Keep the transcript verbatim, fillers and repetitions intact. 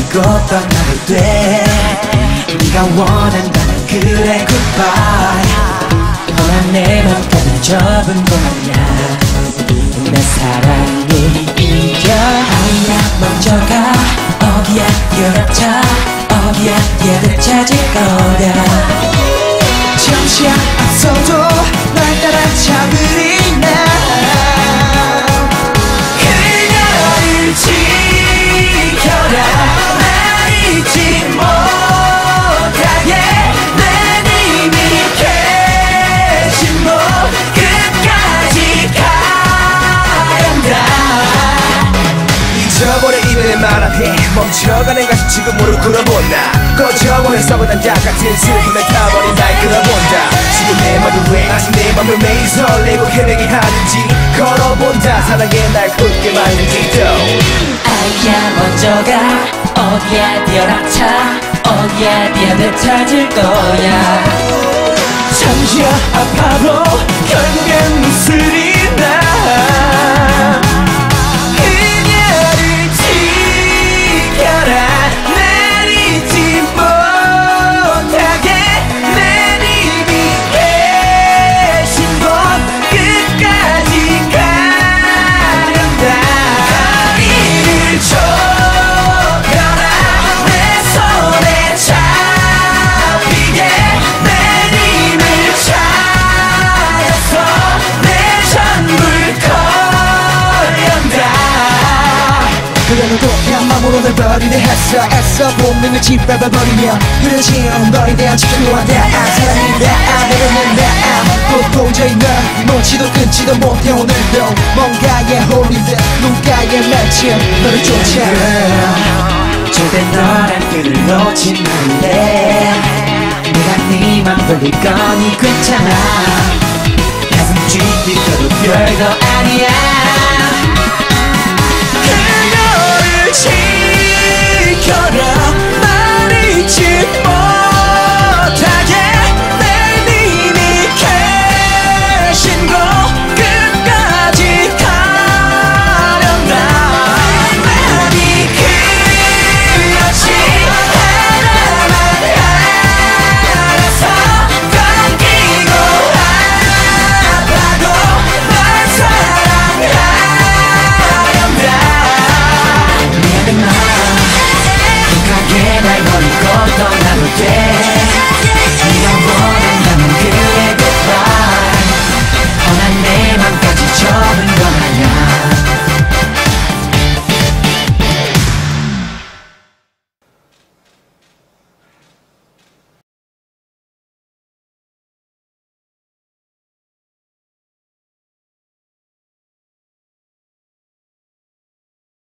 곧 떠나도 돼. 네가 원한다면 그래 goodbye. 허나 내 맘까지 접은 거야. 내 사랑이 이겨. 아니야 먼저 가. 어디야 뛰어라차. 어디야 얘를 찾을 거야. 잠시 앞서도 날 따라 차분히 나 그녀를 지켜라. 날 잊지 못하게 내 님이 계신 곳 끝까지 가련다. 잊어버려 이별의 말 앞에 멈춰가는 가시 지금 무릎 꿇어본다. 꺼져버린 썩어난 약 같은 슬픔에 타버린 날 끌어본다. 지금 내 맘이 왜 아직 내 맘을 매일 설레고 헤매게 하는지 걸어본다. 사랑에 날 굳게 만든지도. 아이야 먼저 가. 어디야 뛰어라차. 어디야 뛰어들 찾을 거야. 잠시 아파도 결국엔 웃으리 나. 그래도 그냥 맘으로 날 버리려 했어. 애써 본능을 짓밟아버리며 흐려진 너에 대한 집중과 대안 사랑이다. 내려놓는 나 도저히 널 놓지도 끊지도 못해. 오늘도 뭔가에 홀린 듯 눈가에 맺힌 너를 쫓아. 절대 너란 끈을 놓지 말래. 내가 네맘 돌릴 거니 괜찮아. 가슴 쥐기도 별거 아니야.